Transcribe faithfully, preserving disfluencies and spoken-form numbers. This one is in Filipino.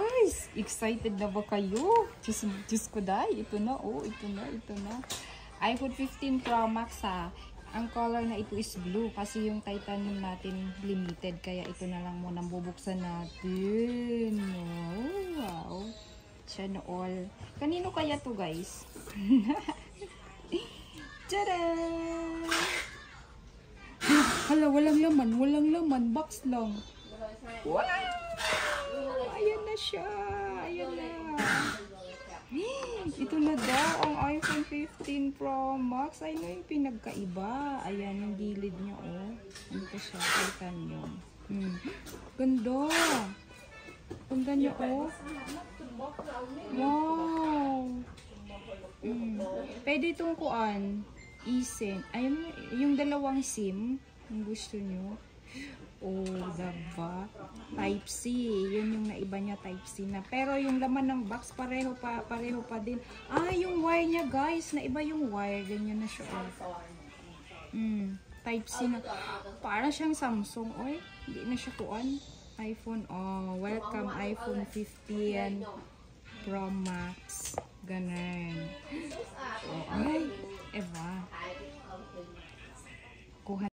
Guys, excited na ba kayo? Diyos, Diyos ko dahil. Ito na, oh. Ito na, ito na. iPhone fifteen Pro Max ha. Ang color na ito is blue kasi yung titanium natin limited. Kaya ito na lang muna bubuksan natin. Oh, wow. Sana all. Kanino kaya to guys? Tadaan! Hala, walang laman. Walang laman. Box lang. Wow! Ayan na siya. Ayan na. Ito na daw ang iPhone fifteen Pro Max. Ay no, yung pinagkaiba. Ayan yung gilid niya, oh. Ano ko siya? Titanium. Hmm. Ganda. Ganda niya, oh. Wow. Hmm. Pwede itong kuan. eSIM. Ayun, yung dalawang SIM. Kung gusto nyo. Oh, diba? Type C. Yun yung naiba niya, Type C na. Pero yung laman ng box, pareho pa, pareho pa din. Ah, yung wire niya, guys. Naiba yung wire. Ganyan na siya. Mm, Type C na. Para siyang Samsung. Oy, hindi na siya kuan. iPhone. Oh, welcome iPhone fifteen Pro Max.